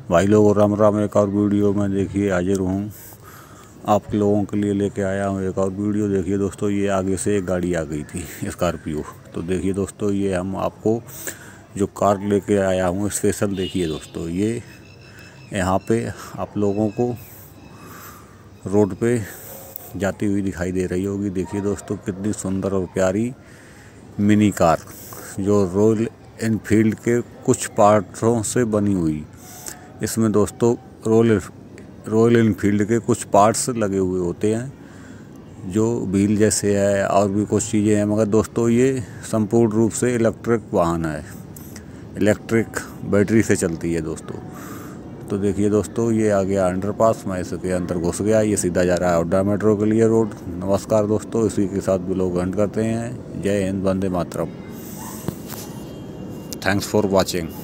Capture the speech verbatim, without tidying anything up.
भाई लोग राम राम। एक और वीडियो में देखिए हाजिर हूँ, आप लोगों के लिए लेके आया हूँ एक और वीडियो। देखिए दोस्तों, ये आगे से एक गाड़ी आ गई थी स्कॉर्पियो। तो देखिए दोस्तों, ये हम आपको जो कार लेके आया हूँ स्पेशल, देखिए दोस्तों, ये यहाँ पे आप लोगों को रोड पे जाती हुई दिखाई दे रही होगी। देखिए दोस्तों, कितनी सुंदर और प्यारी मिनी कार जो रॉयल एनफील्ड के कुछ पार्ट्सों से बनी हुई। इसमें दोस्तों रॉयल रॉयल एनफील्ड के कुछ पार्ट्स लगे हुए होते हैं जो व्हील जैसे है और भी कुछ चीज़ें हैं, मगर दोस्तों ये संपूर्ण रूप से इलेक्ट्रिक वाहन है, इलेक्ट्रिक बैटरी से चलती है दोस्तों। तो देखिए दोस्तों, ये आ गया अंडरपास, मैं इसके अंदर घुस गया। ये सीधा जा रहा है ओड्डा मेट्रो के लिए रोड। नमस्कार दोस्तों, इसी के साथ भी लोग एंड करते हैं। जय हिंद, वंदे मातरम। Thanks for watching.